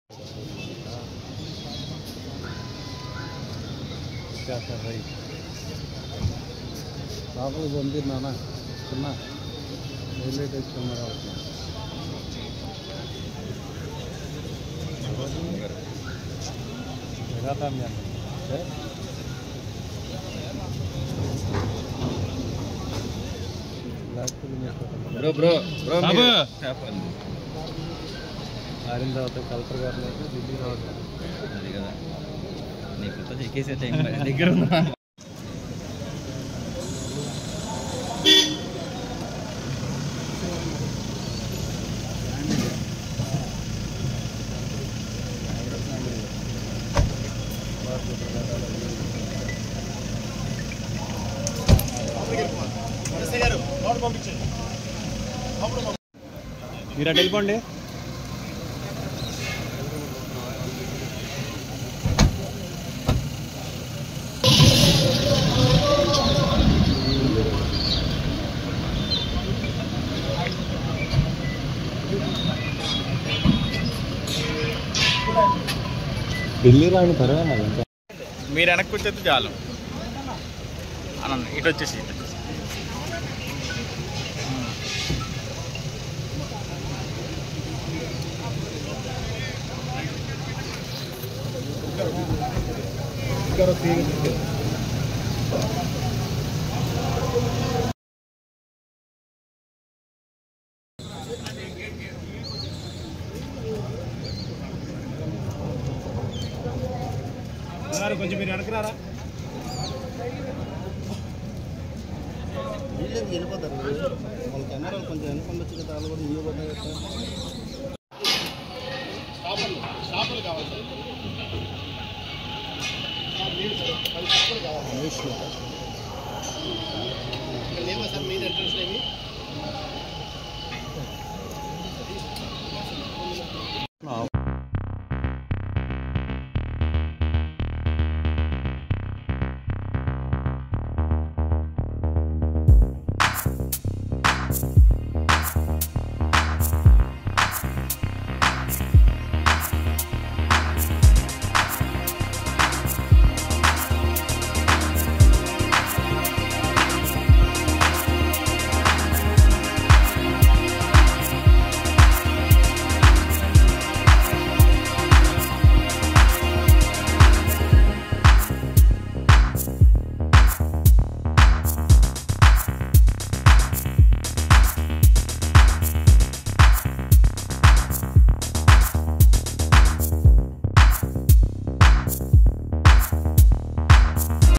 क्या कर रही बाबू बंदिना सुना railway station bro bro bro ఆరిన తర్వాత కలెక్టర్ గారు ఢిల్లీ రావడం అది కదా నీకు ఎక్కేసే టైం దగ్గర ఉన్నా మీరు అటు వెళ్ళిపోండి. ఢిల్లీ రాని పర్వాలేదు, మీరు వెనక్కి వచ్చేది చాలు. అన్న ఇటు వచ్చేసి కొంచెం మీరు వెనకరారా. వీళ్ళకి వెళ్ళిపోతారు వాళ్ళ కెమెరాలు కొంచెం వెనకొండ వచ్చిన తాళ్ళు కూడా ఇవి పడ్డాయి. షాపులు కావాలి సార్, లేవా సార్ మెయిన్ ఎంట్రన్స్ ఏమి